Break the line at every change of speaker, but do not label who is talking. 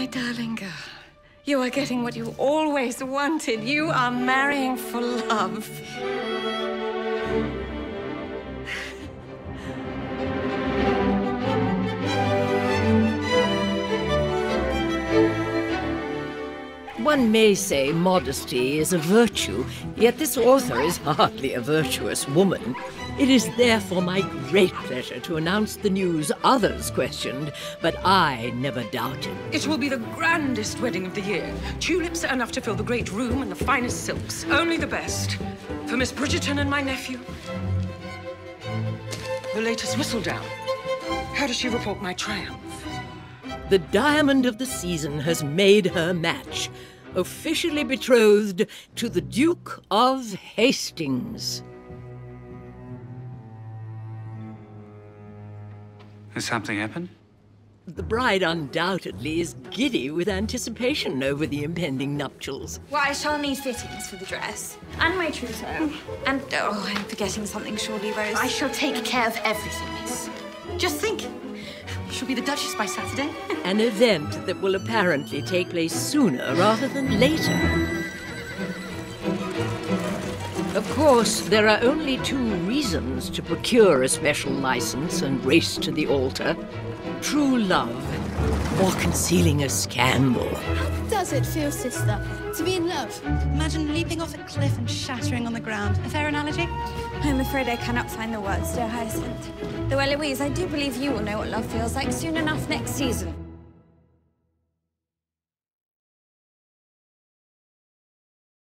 My darling girl, you are getting what you always wanted. You are marrying for love.
One may say modesty is a virtue, yet this author is hardly a virtuous woman. It is therefore my great pleasure to announce the news others questioned, but I never doubted.
It will be the grandest wedding of the year. Tulips are enough to fill the great room and the finest silks. Only the best. For Miss Bridgerton and my nephew. The latest whistle down. How does she report my triumph?
The diamond of the season has made her match, officially betrothed to the Duke of Hastings.
Has something happened?
The bride undoubtedly is giddy with anticipation over the impending nuptials.
Well, I shall need fittings for the dress. And my trousseau. And, oh, I'm forgetting something surely, Rose.
I shall take care of everything, miss. Just think, she'll be the Duchess by Saturday.
An event that will apparently take place sooner rather than later. Of course, there are only two reasons to procure a special license and race to the altar. True love, or concealing a scandal.
How does it feel, sister, to be in love?
Imagine leaping off a cliff and shattering on the ground. A fair analogy?
I'm afraid I cannot find the words, dear Hyacinth. Though, Eloise, I do believe you will know what love feels like soon enough next season.